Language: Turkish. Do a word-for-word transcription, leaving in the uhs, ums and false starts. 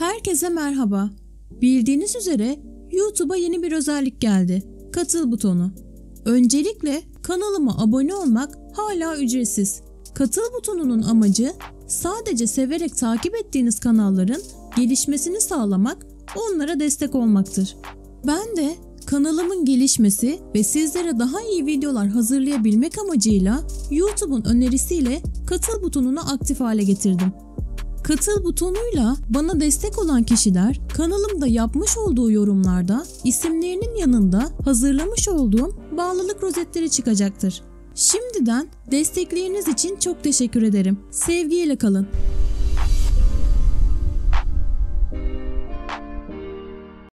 Herkese merhaba. Bildiğiniz üzere YouTube'a yeni bir özellik geldi. Katıl butonu. Öncelikle kanalıma abone olmak hala ücretsiz. Katıl butonunun amacı sadece severek takip ettiğiniz kanalların gelişmesini sağlamak, onlara destek olmaktır. Ben de kanalımın gelişmesi ve sizlere daha iyi videolar hazırlayabilmek amacıyla YouTube'un önerisiyle katıl butonunu aktif hale getirdim. Katıl butonuyla bana destek olan kişiler kanalımda yapmış olduğu yorumlarda isimlerinin yanında hazırlamış olduğum bağlılık rozetleri çıkacaktır. Şimdiden destekleriniz için çok teşekkür ederim. Sevgiyle kalın.